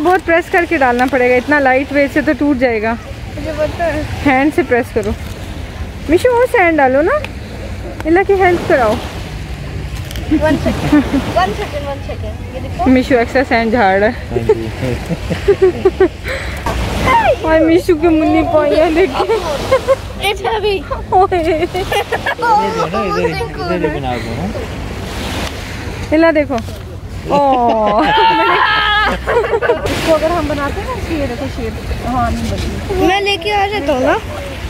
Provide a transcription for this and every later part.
बहुत प्रेस करके डालना पड़ेगा, इतना लाइट वेट से तो टूट जाएगा। मुझे पता है। हैंड से प्रेस करो। मिशु वो सैंड डालो ना, इला की हेल्प कराओ। 1 सेकंड। ये देखो मिशु एक्स्ट्रा सैंड झाड़ रहा है। और मिशु की मुन्नी पाइयां देखो। It's heavy. इला देखो। ओह इसको अगर हम बनाते हैं ना शेर, देखो शेर। हाँ नहीं बनी। मैं लेके आ जाता हूँ ना।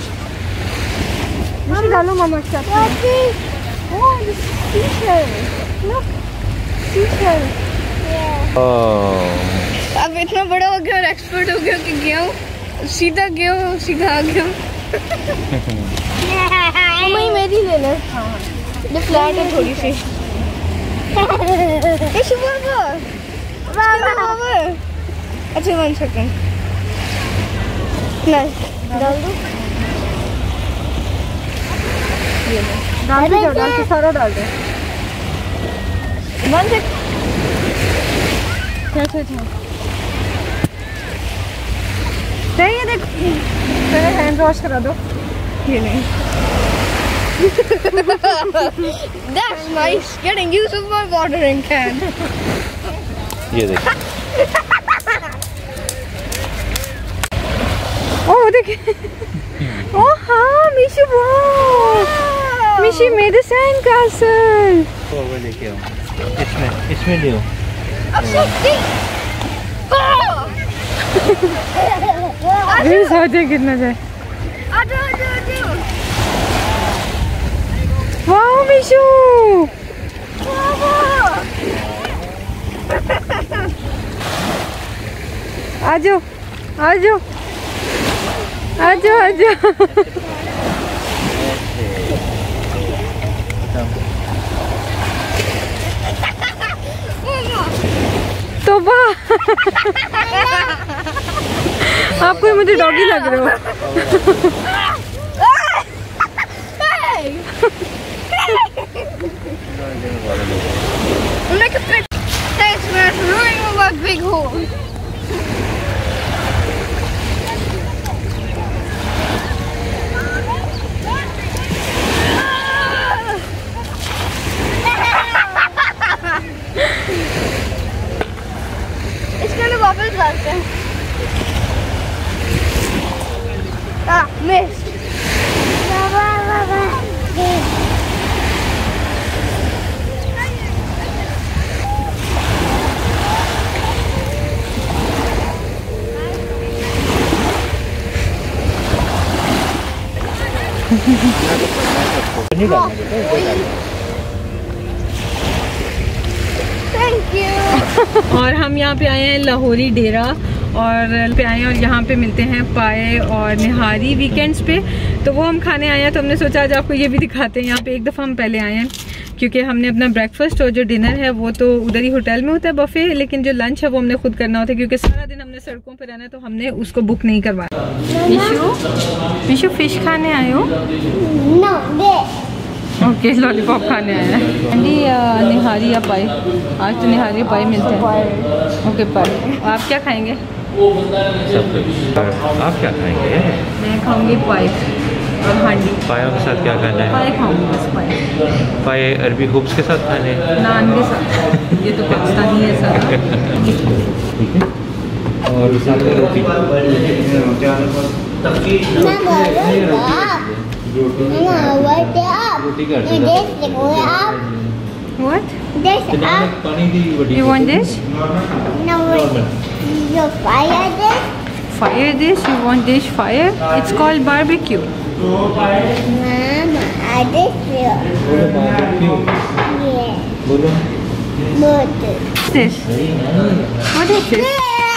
मिशु डालो मामा के साथ। Oh this fisher, look fisher. अब इतना बड़ा हो गया और एक्सपर्ट हो गया कि गया हूँ सीधा आ गया। मम्मा ये मेरी ले ले। ये फ्लैट है थोड़ी सी। अच्छा 1 सेकंड। नहीं डाल दो। डाल के सारा डाल दो। 1 सेकंड। कैसे चाहिए देखो, पहले हैंड वॉश करा दो। ये नहीं। That's nice. Getting use of my watering can. ये देख। ओह देखिए। ओह हाँ मिशु, वाह Mishu made a sand castle. वो लेके आओ। इसमें ले आओ। कितना जाए। वाह मिशु, आजो आजो आजो आजो। तो वाह आपको मुझे डॉगी लग रहे हो। Make a big thanks for ruining my big hole. इसके लिए वापस डालते हैं। मिस। Thank you. और हम यहाँ पे आए हैं लाहौरी डेरा और पे आए हैं और यहाँ पे मिलते हैं पाए और निहारी वीकेंड्स पे, तो वो हम खाने आए हैं। तो हमने सोचा आज आपको ये भी दिखाते हैं। यहाँ पे एक दफ़ा हम पहले आए हैं क्योंकि हमने अपना ब्रेकफास्ट और जो डिनर है वो तो उधर ही होटल में होता है बफे, लेकिन जो लंच है वो हमने खुद करना होता है क्योंकि सारा दिन हमने सड़कों पर रहना है, तो हमने उसको बुक नहीं करवाया। मिशु फिश खाने आए हो? ओके लॉलीपॉप खाने आया है। निहारी या पाई, आज तो निहारी या पाई मिलते हैं। Okay pie. आप क्या खाएंगे? आप क्या खाएंगे? मैं खाऊंगी पाई और हांडी। पायों के साथ क्या खाना है? पाई खाऊंगी बस। पाई पाए अरबी हुब्स के साथ खाने हैं, नान के साथ। ये तो पाकिस्तानी है सारा। ठीक है। और साथ में रोटी। What? You want this? No, you fire this? Fire this? You want this fire? It's called barbecue. Mama, this here. Yeah. बोलो। What's this? What is this?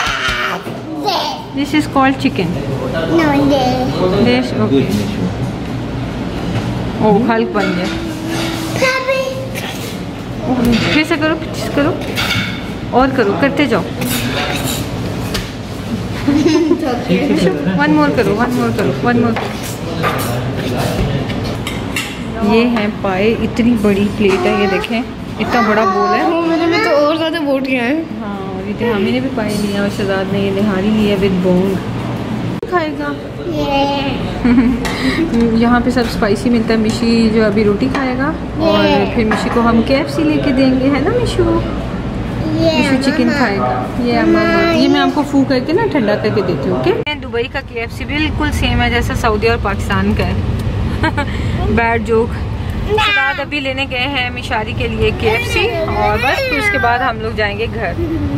This is called chicken. No, this. This, okay. Oh, Hulk बन गया। फिर से करो, फिर से करो, और करो, करते जाओ। वन मोर करो, वन मोर करो, वन मोर। ये है पाए, इतनी बड़ी प्लेट है, ये देखें इतना बड़ा बोल है। मेरे में तो और ज़्यादा बोटियाँ हैं। हाँ, और भी थे, हामी ने भी पाए लिया और शहजाद ने ये निहारी लिया विद बोंग। खाएगा यहाँ पे सब स्पाइसी मिलता है। मिशी जो अभी रोटी खाएगा और फिर मिशी को हम KFC लेके देंगे, है ना मिशू? मिशू चिकन खाएगा। ये मैं आपको फू करके ना ठंडा करके देती हूँ। ओके, दुबई का KFC बिल्कुल सेम है जैसा सऊदी और पाकिस्तान का है। Bad joke. शहजाद अभी लेने गए हैं मिशारी के लिए KFC और बस फिर उसके बाद हम लोग जाएंगे घर।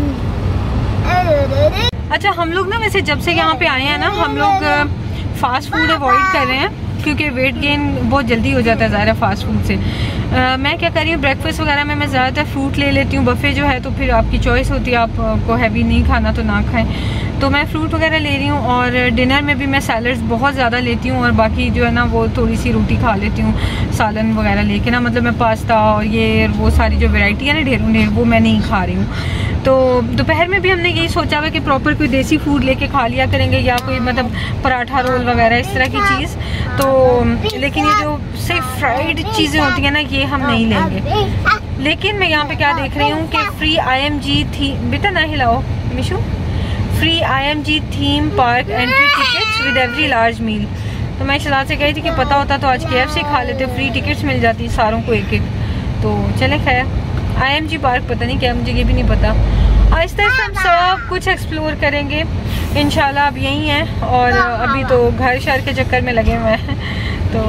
अच्छा, हम लोग ना वैसे जब से यहाँ पे आए हैं ना, हम लोग फास्ट फूड अवॉइड कर रहे हैं क्योंकि वेट गेन बहुत जल्दी हो जाता है ज़्यादा फास्ट फूड से। मैं क्या कर रही हूँ, ब्रेकफास्ट वगैरह में मैं ज़्यादातर फ्रूट ले लेती हूँ। बफे जो है तो फिर आपकी चॉइस होती है, आपको हैवी नहीं खाना तो ना खाएं, तो मैं फ्रूट वगैरह ले रही हूँ। और डिनर में भी मैं सैलड्स बहुत ज़्यादा लेती हूँ और बाकी जो है ना वो थोड़ी सी रोटी खा लेती हूँ सालन वगैरह लेके ना। मतलब मैं पास्ता और ये वो सारी जो वैरायटी है ना ढेरों ढेर, वो मैं नहीं खा रही हूँ। तो दोपहर में भी हमने यही सोचा हुआ कि प्रॉपर कोई देसी फूड लेके खा लिया करेंगे या कोई मतलब पराठा रोल वगैरह इस तरह की चीज़। तो लेकिन ये जो सिर्फ फ्राइड चीज़ें होती हैं ना, ये हम नहीं लेंगे। लेकिन मैं यहाँ पे क्या देख रही हूँ कि फ्री IMG थी, बेटा ना हिलाओ Mishu, free IMG theme park entry tickets with every large meal. तो मैं शहजाद से कही थी कि पता होता तो आज KFC खा लेते, फ्री टिकट्स मिल जाती सारों को एक एक। तो चले खैर, IMG पार्क पता नहीं क्या, मुझे ये भी नहीं पता। आहिस्ता आहिस्ता हम सब कुछ एक्सप्लोर करेंगे इंशाल्लाह। अब यही है और अभी तो घर शहर के चक्कर में लगे हुए हैं, तो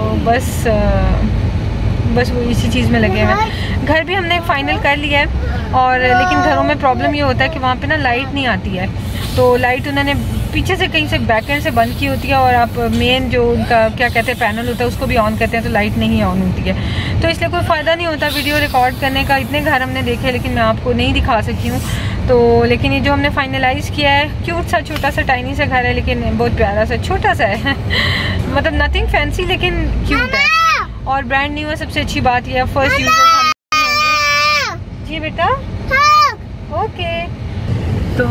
बस वो इसी चीज़ में लगे हुए हैं। घर भी हमने फाइनल कर लिया है और लेकिन घरों में प्रॉब्लम ये होता है कि वहाँ पे ना लाइट नहीं आती है। तो लाइट उन्होंने पीछे से कहीं से बैकएंड से बंद की होती है और आप मेन जो उनका क्या कहते हैं पैनल होता है उसको भी ऑन करते हैं तो लाइट नहीं ऑन होती है। तो इसलिए कोई फ़ायदा नहीं होता वीडियो रिकॉर्ड करने का। इतने घर हमने देखे लेकिन मैं आपको नहीं दिखा सकी हूँ। तो लेकिन ये जो हमने फाइनलाइज़ किया है, क्यूट सा छोटा सा टाइनी सा घर है लेकिन बहुत प्यारा सा छोटा सा है मतलब नथिंग फैंसी लेकिन क्यूट है और ब्रांड न्यू है। सबसे अच्छी बात यह है फर्स्ट यूजर जी बेटा। ओके, तो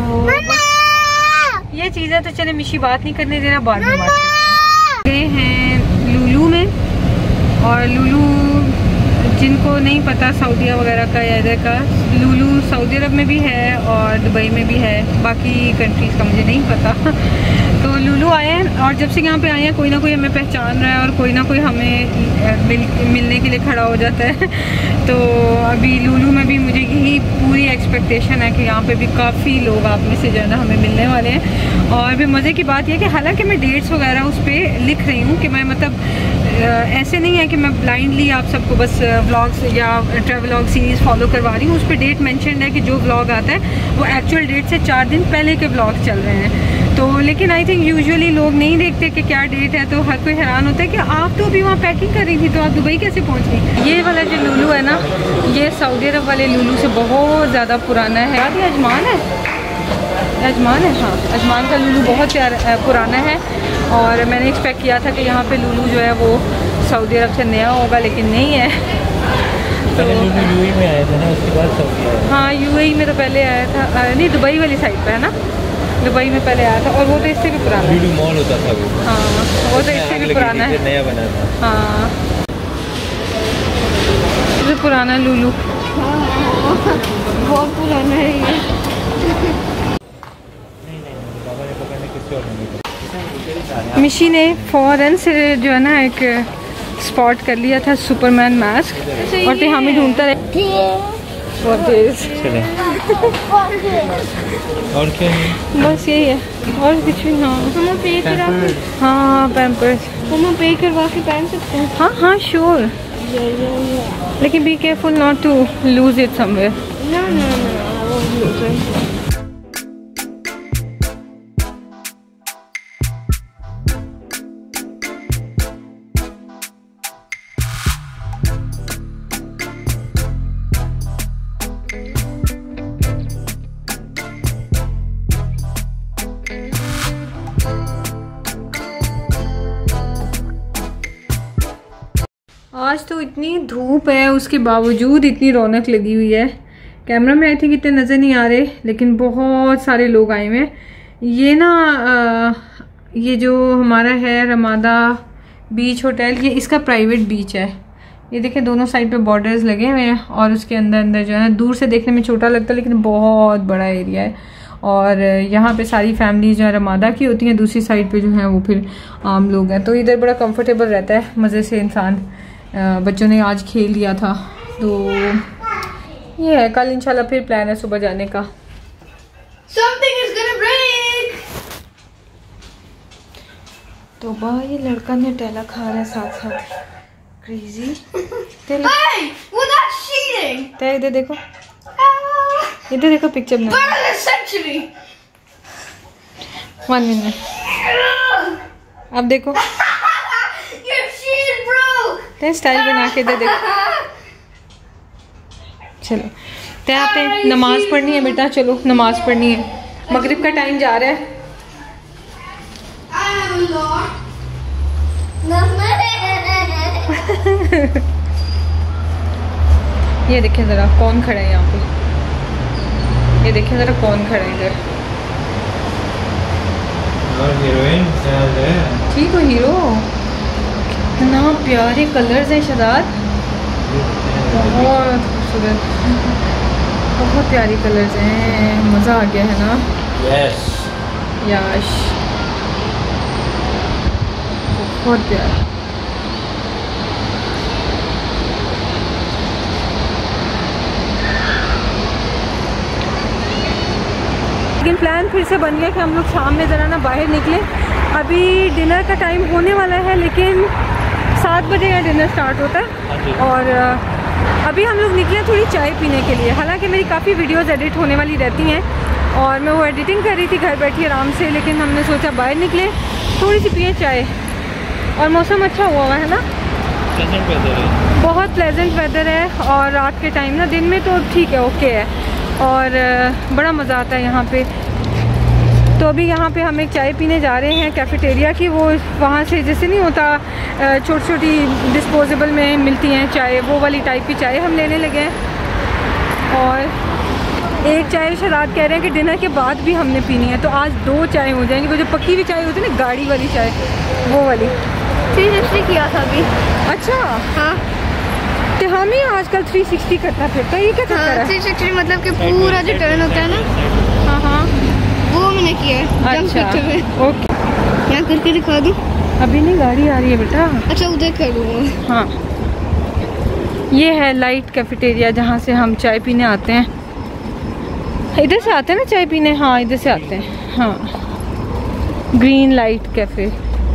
ये चीज़ें तो चले मिशी बात नहीं करने देना, बाद में बात करते हैं लुलू में। और लुलू जिनको नहीं पता सऊदीया वगैरह का या इधर का, लुलू सऊदी अरब में भी है और दुबई में भी है, बाकी कंट्रीज़ का मुझे नहीं पता तो लुलू आए हैं और जब से यहाँ पे आए हैं कोई ना कोई हमें पहचान रहा है और कोई ना कोई हमें मिलने के लिए खड़ा हो जाता है। तो अभी लुलू में भी मुझे यही पूरी एक्सपेक्टेशन है कि यहाँ पे भी काफ़ी लोग आप में से जो है ना हमें मिलने वाले हैं। और भी मज़े की बात यह कि हालांकि मैं डेट्स वगैरह उस पर लिख रही हूँ कि मैं मतलब ऐसे नहीं है कि मैं ब्लाइंडली आप सबको बस व्लॉग्स या ट्रैवलॉग सीरीज़ फॉलो करवा रही हूँ। उस पर डेट मेंशन है कि जो व्लॉग आता है वो एक्चुअल डेट से 4 दिन पहले के व्लॉग चल रहे हैं। तो लेकिन आई थिंक यूजुअली लोग नहीं देखते कि क्या डेट है, तो हर कोई हैरान होता है कि आप तो अभी वहाँ पैकिंग कर रही थी तो आप दुबई कैसे पहुँच गई। ये वाला जो लुलू है ना, ये सऊदी अरब वाले लुलू से बहुत ज़्यादा पुराना है। ये अजमान है, अजमान है, हाँ अजमान का लुलू बहुत पुराना है। और मैंने एक्सपेक्ट किया था कि यहाँ पे लुलू जो है वो सऊदी अरब से नया होगा लेकिन नहीं है। तो UAE में आया था ना, उसके बाद सऊदी आया। हाँ UAE में तो पहले आया था, नहीं दुबई वाली साइड पे है ना, दुबई में पहले आया था और वो तो इससे भी पुराना है। लुलू मॉल होता था वो। हाँ वो तो इससे भी पुराना है, नया बना था। हाँ इससे पुराना लुलू बहुत पुराना है ये। मिशी ने फ़ौरन से जो है ना एक स्पॉट कर लिया था सुपरमैन मास्क और फिर हमें ढूंढता रहे बहुत देर। चले और क्या है? बस यही है और कुछ भी। हाँ हम पे करा, हाँ पैम्पर्स हम पे करवा के पहन सकते हैं। हाँ हाँ श्योर, लेकिन be careful not to lose it somewhere. No, I won't lose it. आज तो इतनी धूप है उसके बावजूद इतनी रौनक लगी हुई है। कैमरा में आई थिंक इतने नज़र नहीं आ रहे लेकिन बहुत सारे लोग आए हुए हैं। ये ना ये जो हमारा है रमादा बीच होटल, ये इसका प्राइवेट बीच है। ये देखें दोनों साइड पे बॉर्डर्स लगे हुए हैं और उसके अंदर अंदर जो है ना दूर से देखने में छोटा लगता है लेकिन बहुत बड़ा एरिया है। और यहाँ पे सारी फैमिली जो है रमादा की होती हैं, दूसरी साइड पे जो है वो फिर आम लोग हैं। तो इधर बड़ा कंफर्टेबल रहता है, मज़े से इंसान। बच्चों ने आज खेल लिया था तो ये है। कल इंशाल्लाह फिर प्लान है सुबह जाने का। Something is gonna break. तो ये लड़का ने टेला खा रहा है साथ साथ, crazy. Hey, well that's cheating. इधर देखो, इधर देखो पिक्चर में। Bird of the century. 1 minute, अब देखो You're cheating, bro. स्टाइल बना के इधर देखो। चलो तो यहाँ पे नमाज पढ़नी है बेटा, चलो नमाज पढ़नी है, मगरिब का टाइम जा रहा है। I am a Lord. ये देखें ज़रा कौन खड़ा है यहाँ पे, ये देखें ज़रा कौन खड़ा है इधर। और हीरोइन है, ठीक हो हीरो। कितना प्यारे कलर्स हैं शहजाद, बहुत खूबसूरत, बहुत प्यारी कलर्स हैं, मज़ा आ गया है ना। यस याश बहुत प्यारा। लेकिन प्लान फिर से बन गया कि हम लोग शाम में ज़रा ना बाहर निकले। अभी डिनर का टाइम होने वाला है लेकिन 7 बजे का डिनर स्टार्ट होता है और अभी हम लोग निकले थोड़ी चाय पीने के लिए। हालांकि मेरी काफ़ी वीडियोस एडिट होने वाली रहती हैं और मैं वो एडिटिंग कर रही थी घर बैठी आराम से, लेकिन हमने सोचा बाहर निकले थोड़ी सी पिए चाय। और मौसम अच्छा हुआ है ना, प्लेजेंट वेदर है, बहुत प्लेजेंट वेदर है। और रात के टाइम ना, दिन में तो ठीक है ओके है और बड़ा मज़ा आता है यहाँ पे। तो अभी यहाँ पे हम एक चाय पीने जा रहे हैं कैफेटेरिया की, वो वहाँ से जैसे नहीं होता छोटी छोटी डिस्पोजेबल में मिलती हैं चाय, वो वाली टाइप की चाय हम लेने लगे हैं। और एक चाय शराब कह रहे हैं कि डिनर के बाद भी हमने पीनी है, तो आज 2 चाय हो जाएंगी। वो जो पक्की हुई चाय होती है ना, गाड़ी वाली चाय, वो वाली 360 किया था अभी। अच्छा हाँ तो हम ही आजकल 360 करता फिरता, ये क्या करता है? 360 मतलब कि पूरा जो टर्न होता है ना, हाँ हाँ वो मैंने किया है। जंप अच्छा करते हुए ओके। यहाँ करके दिखा दूँ? अभी नहीं, गाड़ी आ रही है बेटा। अच्छा उधर कर दूँगा। हाँ ये है लाइट कैफेटेरिया जहाँ से हम चाय पीने आते हैं। इधर से आते हैं ना चाय पीने, हाँ इधर से आते हैं। हाँ ग्रीन लाइट कैफे।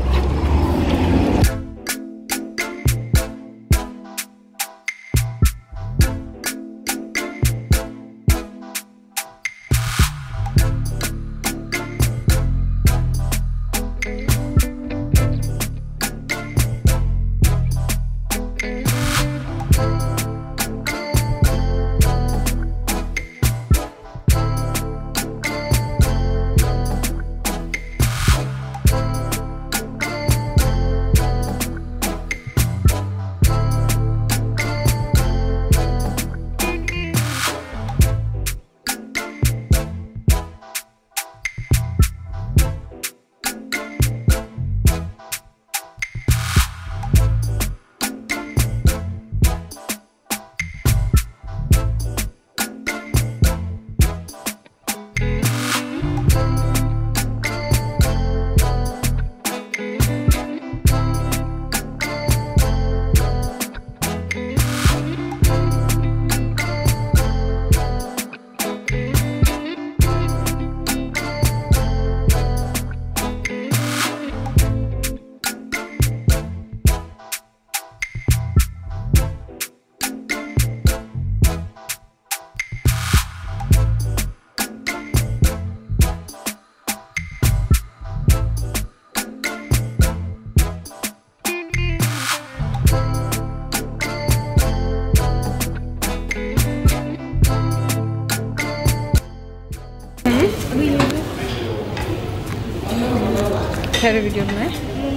वीडियो में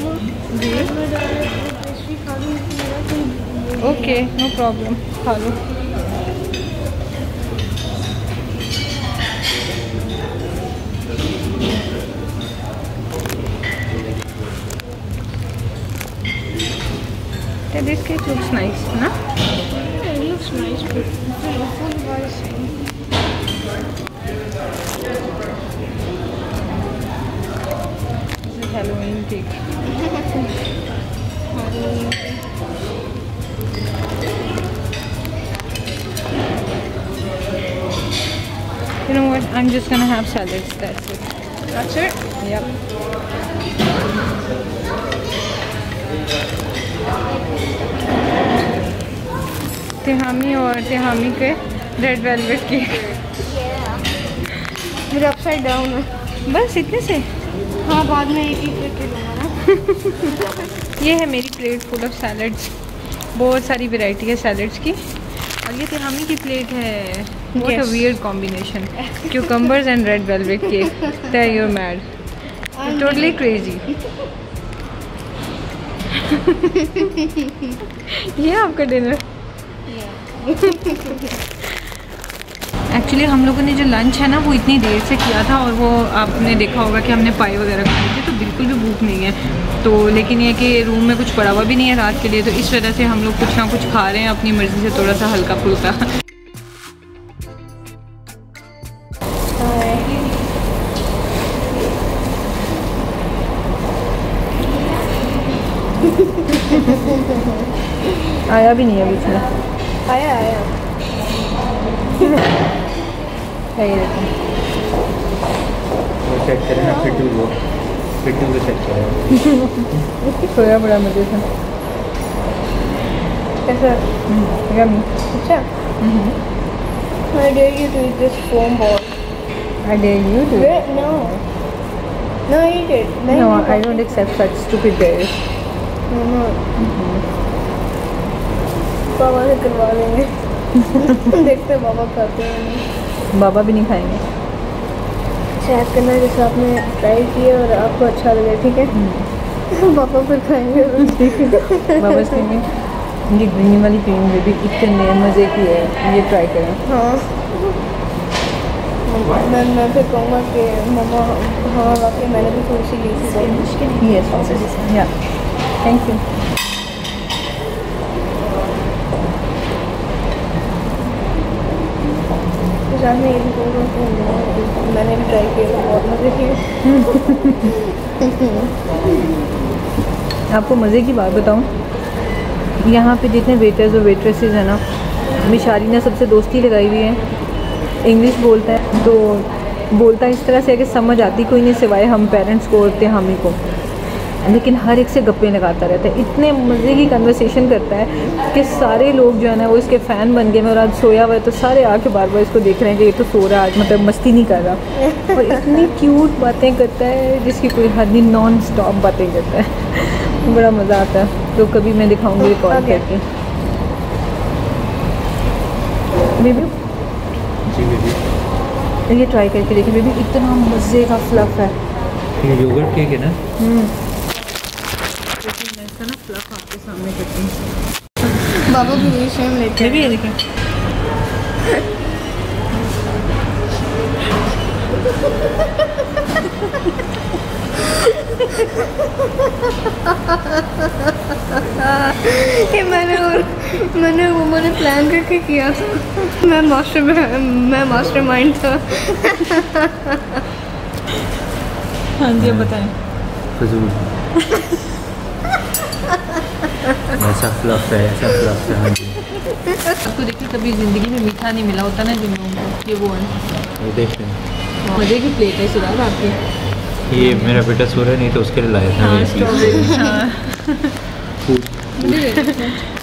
ओके नो प्रॉब्लम, खा लो। This cake looks nice, na? It looks nice, but the food was same. This is Halloween cake. You know what? I'm just gonna have salads. That's it. That's it? Yep. Tihami और तिहामी के red velvet cake. मेरे upside down है। बस इतने से? हाँ, बाद में एक ही प्लेट लूँगा ना। ये है मेरी प्लेट फुल ऑफ सैलड्स। बहुत सारी वैरायटी है सैलड्स की। और ये तिहामी की प्लेट है। What a weird combination. Cucumbers and red velvet cake. There you're mad. You're totally crazy. ये आपका डिनर। एक्चुअली हम लोगों ने जो लंच है ना वो इतनी देर से किया था और वो आपने देखा होगा कि हमने पाई वगैरह खाई थी, तो बिल्कुल भी भूख नहीं है। तो लेकिन ये कि रूम में कुछ पड़ा हुआ भी नहीं है रात के लिए, तो इस वजह से हम लोग कुछ ना कुछ खा रहे हैं अपनी मर्ज़ी से, थोड़ा सा हल्का फुल्का। आया भी नहीं है बीच में। आया है ये देखो। वो चेक करें ना, फिटू को चेक करें। सोया बड़ा मजे से। कैसा? यम्मी। अच्छा। I dare you to eat this foam ball. I dare you to. Wait, no. No, eat it. No, I don't accept such stupid dares. No, no. पापा से करवा लेंगे। देखते हैं बाबा खाते हैं। बाबा भी नहीं खाएंगे। चेक करना जैसे आपने ट्राई किया और आपको अच्छा लगे, ठीक है? पापा फिर खाएंगे। बाबा से ये ग्रीन वाली क्रीम भी इतने मज़े की है, ये ट्राई करें। हाँ, मैं फिर कहूँगा कि मम्मा हाँ वाकई मैंने भी थोड़ी सी ली थी। यस या थैंक यू। साथ में ये भी कहूँगा कि मैंने भी ट्राई किया, बहुत मज़े किए। आपको मज़े की बात बताऊं, यहाँ पे जितने वेटर्स और वेट्रेसेस हैं ना, मिशारी ने सबसे दोस्ती लगाई हुई है। इंग्लिश बोलता है तो बोलता है इस तरह से है कि समझ आती कोई नहीं सिवाय हम पेरेंट्स को और हामी को, लेकिन हर एक से गप्पे लगाता रहता है। इतने मज़े की कन्वर्सेशन करता है कि सारे लोग जो है ना वो इसके फ़ैन बन गए हैं। और आज सोया हुआ है तो सारे आके बार बार इसको देख रहे हैं कि ये तो सो रहा है आज, मतलब मस्ती नहीं कर रहा। और इतनी क्यूट बातें करता है जिसकी कोई हद नहीं, नॉन स्टॉप बातें करता है। बड़ा मज़ा आता है। तो कभी मैं दिखाऊंगी रिकॉर्ड करके। बेबी जी बेबी, ये ट्राई करके देखिए बेबी, इतना मज़े का फ्लफ़ है। ये योगर्ट केक है ना? मैं इसका ना फ्लफ़ आपके सामने करती हूँ। बाबा भी ये सेम लेते हैं। बेबी ये देखिए। ये मैंने प्लान करके किया था। मैं मास्टरमाइंड था। हाँ जी, अब बताएं। फजूल। ऐसा फ्लफ है, ऐसा फ्लफ है। हाँ जी, आपको देखिए कभी ज़िंदगी में मीठा नहीं मिला होता ना जिन लोगों को, ये वो है। ये देखते हैं। मज़े की प्लेट है सिराज आपकी। ये मेरा बेटा सो रहा है, नहीं तो उसके लिए लाया था। हाँ, स्ट्रॉबेरी। हाँ। फूड। मुझे